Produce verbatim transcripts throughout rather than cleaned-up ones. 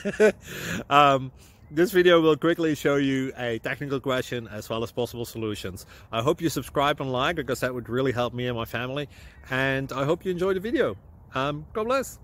um, this video will quickly show you a technical question as well as possible solutions. I hope you subscribe and like, because that would really help me and my family. And I hope you enjoy the video. Um, God bless.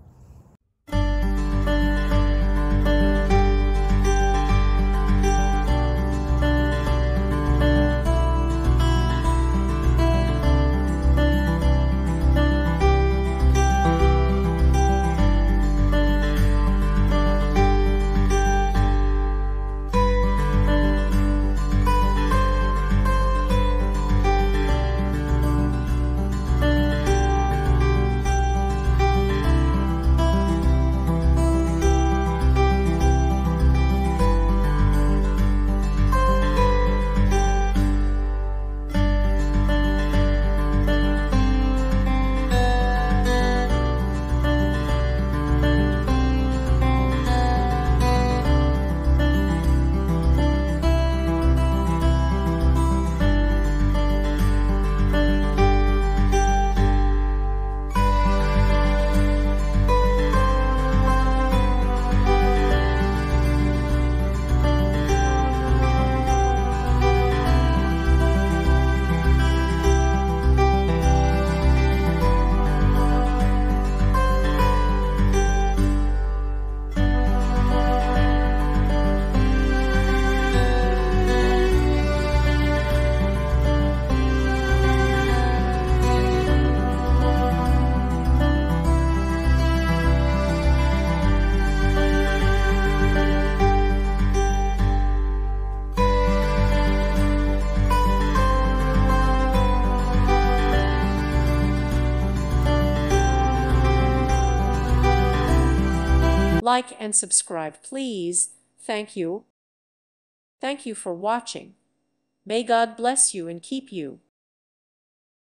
Like and subscribe, please. Thank you. Thank you for watching. May God bless you and keep you.